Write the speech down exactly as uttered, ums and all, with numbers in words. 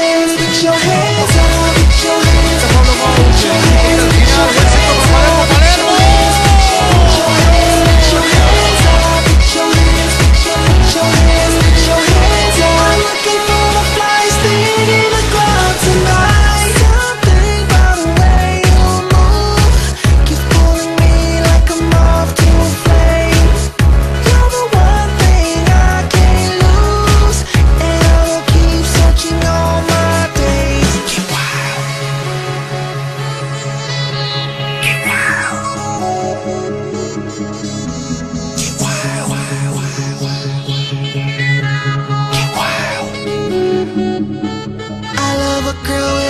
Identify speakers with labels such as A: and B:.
A: hands, put your hands up, put your hands up, put your hands, put your hands up, put your hands, put your hands, put your hands up, put your hands, put your hands, put your hands up. I'm looking for the flyest thing in the club tonight. Something about the way you move keeps pulling me like I'm off to a flame. You're the one thing I can't lose, and I will keep searching all my days. Get wild, get wild, get wild, wild, wild, wild. Get wild. I love a girl with